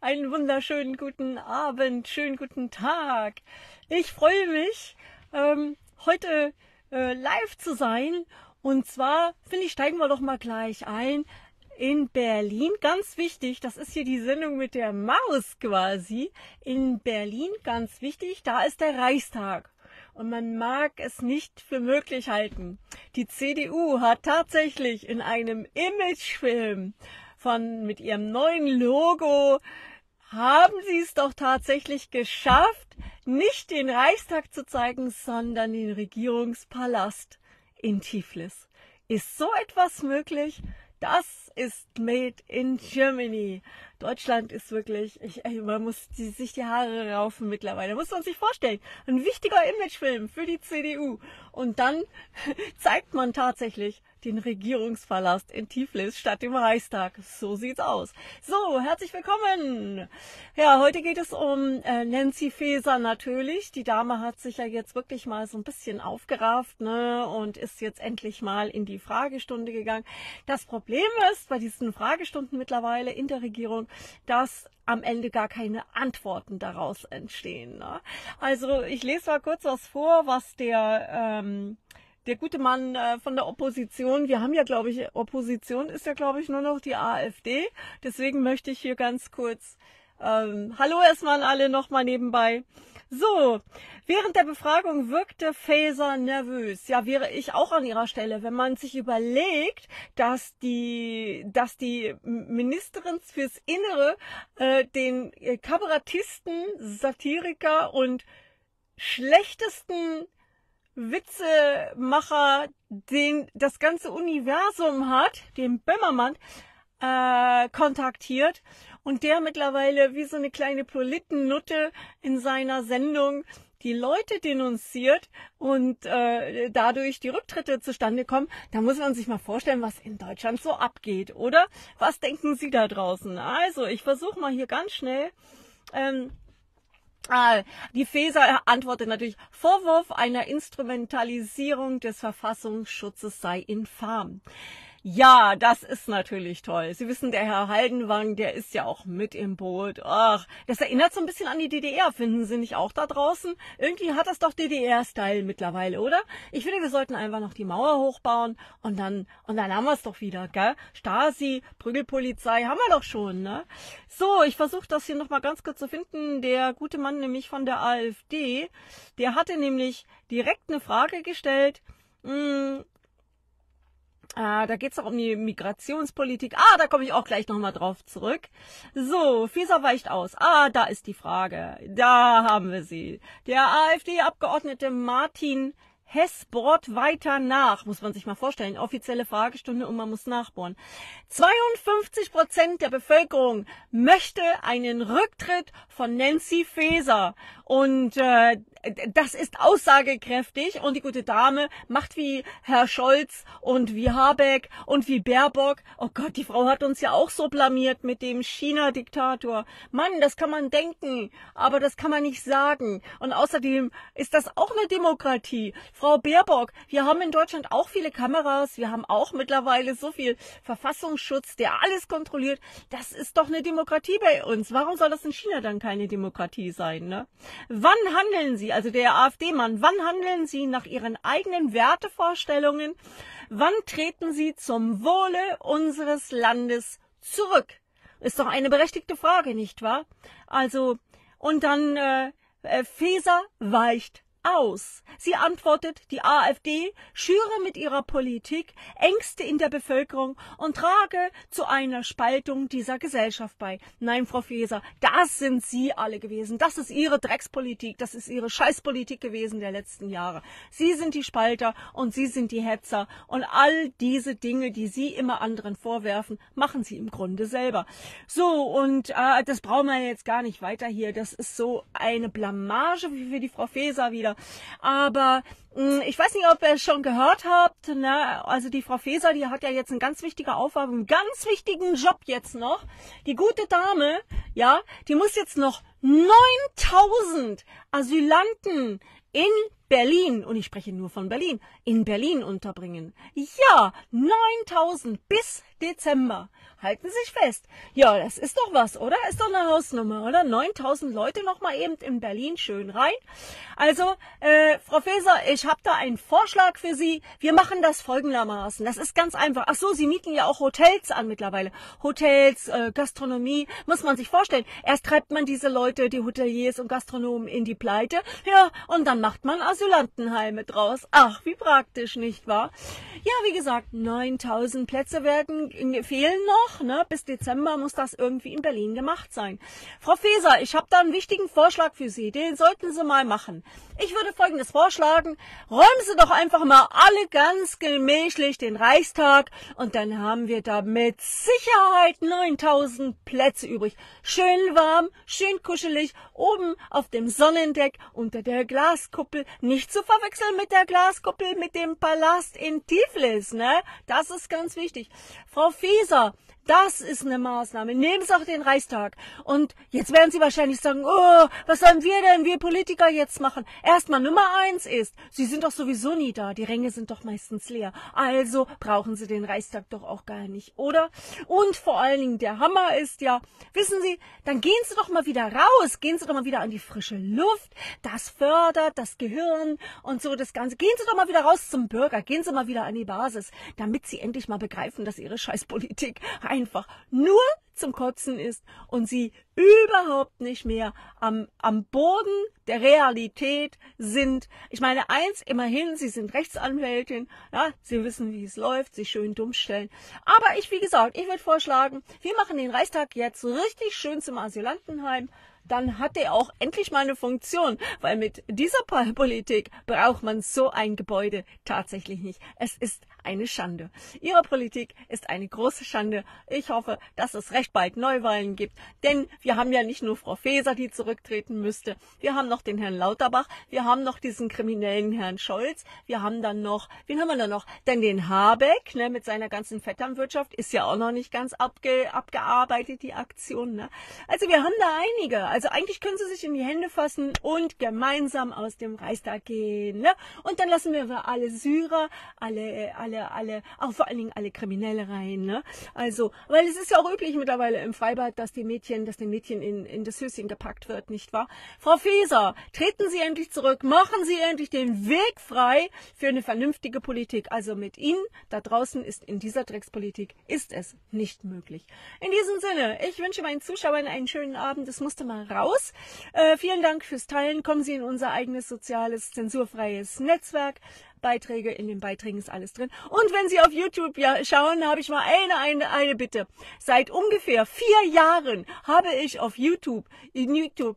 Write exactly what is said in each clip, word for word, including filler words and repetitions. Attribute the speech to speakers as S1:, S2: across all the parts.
S1: einen wunderschönen guten Abend, schönen guten Tag. Ich freue mich, ähm, heute äh, live zu sein. Und zwar, finde ich, steigen wir doch mal gleich ein. In Berlin, ganz wichtig, das ist hier die Sendung mit der Maus quasi. In Berlin, ganz wichtig, da ist der Reichstag. Und man mag es nicht für möglich halten. Die C D U hat tatsächlich in einem Imagefilm von, mit ihrem neuen Logo, haben sie es doch tatsächlich geschafft, nicht den Reichstag zu zeigen, sondern den Regierungspalast in Tiflis. Ist so etwas möglich? Das ist made in Germany. Deutschland ist wirklich, ich, man muss die, sich die Haare raufen mittlerweile. Muss man sich vorstellen. Ein wichtiger Imagefilm für die C D U. Und dann zeigt man tatsächlich den Regierungspalast in Tiflis statt dem Reichstag. So sieht's aus. So, herzlich willkommen. Ja, heute geht es um äh, Nancy Faeser natürlich. Die Dame hat sich ja jetzt wirklich mal so ein bisschen aufgerafft, ne, und ist jetzt endlich mal in die Fragestunde gegangen. Das Problem ist bei diesen Fragestunden mittlerweile in der Regierung, dass am Ende gar keine Antworten daraus entstehen. Ne? Also ich lese mal kurz was vor, was der ähm, der gute Mann äh, von der Opposition, wir haben ja, glaube ich, Opposition ist ja, glaube ich, nur noch die AfD. Deswegen möchte ich hier ganz kurz, ähm, hallo erstmal an alle nochmal nebenbei. So, während der Befragung wirkte Faeser nervös. Ja, wäre ich auch an ihrer Stelle, wenn man sich überlegt, dass die, dass die Ministerin fürs Innere äh, den Kabarettisten, Satiriker und schlechtesten Witzemacher, den das ganze Universum hat, den Böhmermann, äh, kontaktiert und der mittlerweile wie so eine kleine Polittennutte in seiner Sendung die Leute denunziert und äh, dadurch die Rücktritte zustande kommen. Da muss man sich mal vorstellen, was in Deutschland so abgeht, oder? Was denken Sie da draußen? Also, ich versuche mal hier ganz schnell... Ähm, Ah, die Faeser antwortet natürlich, Vorwurf einer Instrumentalisierung des Verfassungsschutzes sei infam. Ja, das ist natürlich toll. Sie wissen, der Herr Haldenwang, der ist ja auch mit im Boot. Ach, das erinnert so ein bisschen an die D D R, finden Sie nicht auch da draußen? Irgendwie hat das doch D D R-Style mittlerweile, oder? Ich finde, wir sollten einfach noch die Mauer hochbauen und dann, und dann haben wir es doch wieder, gell? Stasi, Prügelpolizei, haben wir doch schon, ne? So, ich versuche das hier nochmal ganz kurz zu finden. Der gute Mann nämlich von der AfD, der hatte nämlich direkt eine Frage gestellt, mh, Ah, da geht's doch um die Migrationspolitik. Ah, da komme ich auch gleich nochmal drauf zurück. So, Faeser weicht aus. Ah, da ist die Frage. Da haben wir sie. Der AfD-Abgeordnete Martin Hess bohrt weiter nach, muss man sich mal vorstellen. Offizielle Fragestunde und man muss nachbohren. zweiundfünfzig Prozent der Bevölkerung möchte einen Rücktritt von Nancy Faeser. Und äh, das ist aussagekräftig und die gute Dame macht wie Herr Scholz und wie Habeck und wie Baerbock. Oh Gott, die Frau hat uns ja auch so blamiert mit dem China-Diktator. Mann, das kann man denken, aber das kann man nicht sagen. Und außerdem ist das auch eine Demokratie. Frau Baerbock, wir haben in Deutschland auch viele Kameras, wir haben auch mittlerweile so viel Verfassungsschutz, der alles kontrolliert. Das ist doch eine Demokratie bei uns. Warum soll das in China dann keine Demokratie sein, ne? Wann handeln Sie, also der AfD-Mann, wann handeln Sie nach Ihren eigenen Wertevorstellungen? Wann treten Sie zum Wohle unseres Landes zurück? Ist doch eine berechtigte Frage, nicht wahr? Also, und dann äh, äh, Faeser weicht aus. Sie antwortet, die AfD schüre mit ihrer Politik Ängste in der Bevölkerung und trage zu einer Spaltung dieser Gesellschaft bei. Nein, Frau Faeser, das sind Sie alle gewesen. Das ist Ihre Dreckspolitik, das ist Ihre Scheißpolitik gewesen der letzten Jahre. Sie sind die Spalter und Sie sind die Hetzer und all diese Dinge, die Sie immer anderen vorwerfen, machen Sie im Grunde selber. So, und äh, das brauchen wir jetzt gar nicht weiter hier. Das ist so eine Blamage wie für die Frau Faeser wieder. Aber mh, ich weiß nicht, ob ihr es schon gehört habt, ne? Also die Frau Faeser, die hat ja jetzt eine ganz wichtige Aufgabe, einen ganz wichtigen Job jetzt noch. Die gute Dame, ja, die muss jetzt noch neuntausend Asylanten in Berlin, und ich spreche nur von Berlin, in Berlin unterbringen. Ja, neuntausend bis Dezember. Halten Sie sich fest. Ja, das ist doch was, oder? Ist doch eine Hausnummer, oder? neuntausend Leute noch mal eben in Berlin schön rein. Also, äh, Frau Faeser, ich habe da einen Vorschlag für Sie. Wir machen das folgendermaßen. Das ist ganz einfach. Ach so, Sie mieten ja auch Hotels an mittlerweile. Hotels, äh, Gastronomie, muss man sich vorstellen. Erst treibt man diese Leute, die Hoteliers und Gastronomen in die Pleite. Ja, und dann macht man Asylantenheime draus. Ach, wie praktisch, nicht wahr? Ja, wie gesagt, neuntausend Plätze werden fehlen noch. Ne? Bis Dezember muss das irgendwie in Berlin gemacht sein. Frau Faeser, ich habe da einen wichtigen Vorschlag für Sie. Den sollten Sie mal machen. Ich würde Folgendes vorschlagen. Räumen Sie doch einfach mal alle ganz gemächlich den Reichstag und dann haben wir da mit Sicherheit neuntausend Plätze übrig. Schön warm, schön kuschelig, oben auf dem Sonnendeck unter der Glaskuppel. Nicht zu verwechseln mit der Glaskuppel mit dem Palast in Tiflis, ne? Das ist ganz wichtig. Frau Faeser, das ist eine Maßnahme. Nehmen Sie auch den Reichstag. Und jetzt werden Sie wahrscheinlich sagen, oh, was sollen wir denn, wir Politiker jetzt machen? Erstmal Nummer eins ist, Sie sind doch sowieso nie da. Die Ränge sind doch meistens leer. Also brauchen Sie den Reichstag doch auch gar nicht, oder? Und vor allen Dingen der Hammer ist ja, wissen Sie, dann gehen Sie doch mal wieder raus. Gehen Sie doch mal wieder an die frische Luft. Das fördert das Gehirn und so das Ganze. Gehen Sie doch mal wieder raus zum Bürger. Gehen Sie mal wieder an die Basis, damit Sie endlich mal begreifen, dass Ihre Scheißpolitik einfach nur zum Kotzen ist und sie überhaupt nicht mehr am, am Boden der Realität sind. Ich meine, eins, immerhin, Sie sind Rechtsanwältin, ja, Sie wissen, wie es läuft, sich schön dumm stellen. Aber ich, wie gesagt, ich würde vorschlagen, wir machen den Reichstag jetzt richtig schön zum Asylantenheim. Dann hat er auch endlich mal eine Funktion, weil mit dieser Politik braucht man so ein Gebäude tatsächlich nicht. Es ist eine Schande. Ihre Politik ist eine große Schande. Ich hoffe, dass es recht bald Neuwahlen gibt, denn wir haben ja nicht nur Frau Faeser, die zurücktreten müsste. Wir haben noch den Herrn Lauterbach, wir haben noch diesen kriminellen Herrn Scholz, wir haben dann noch, wen haben wir da noch? Denn den Habeck, ne, mit seiner ganzen Vetternwirtschaft ist ja auch noch nicht ganz abge, abgearbeitet, die Aktion. Ne? Also wir haben da einige. Also eigentlich können Sie sich in die Hände fassen und gemeinsam aus dem Reichstag gehen. Ne? Und dann lassen wir alle Syrer, alle, alle, alle, auch vor allen Dingen alle Kriminelle rein. Ne? Also, weil es ist ja auch üblich mittlerweile im Freibad, dass die Mädchen, dass den Mädchen in, in das Höschen gepackt wird, nicht wahr? Frau Faeser, treten Sie endlich zurück, machen Sie endlich den Weg frei für eine vernünftige Politik. Also mit Ihnen da draußen ist in dieser Dreckspolitik ist es nicht möglich. In diesem Sinne, ich wünsche meinen Zuschauern einen schönen Abend. Es musste mal raus. Äh, vielen Dank fürs Teilen. Kommen Sie in unser eigenes soziales, zensurfreies Netzwerk. Beiträge, in den Beiträgen ist alles drin. Und wenn Sie auf YouTube ja schauen, habe ich mal eine, eine, eine Bitte. Seit ungefähr vier Jahren habe ich auf YouTube, in YouTube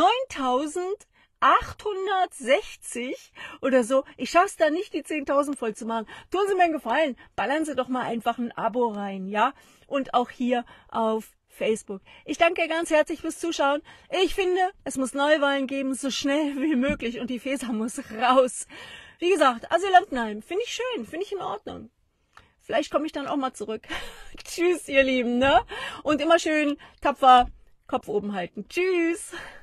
S1: neuntausendachthundertsechzig oder so. Ich schaffe es da nicht, die zehntausend voll zu machen. Tun Sie mir einen Gefallen. Ballern Sie doch mal einfach ein Abo rein, ja? Und auch hier auf Facebook. Ich danke ganz herzlich fürs Zuschauen. Ich finde, es muss Neuwahlen geben, so schnell wie möglich. Und die Faeser muss raus. Wie gesagt, Asylantenheim, finde ich schön, finde ich in Ordnung. Vielleicht komme ich dann auch mal zurück. Tschüss, ihr Lieben, ne? Und immer schön tapfer Kopf oben halten. Tschüss.